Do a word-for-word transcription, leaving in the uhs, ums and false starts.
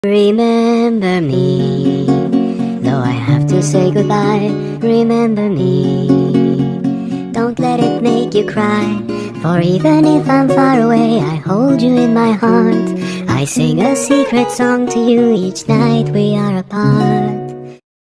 Remember me, though I have to say goodbye. Remember me, don't let it make you cry. For even if I'm far away, I hold you in my heart. I sing a secret song to you each night we are apart.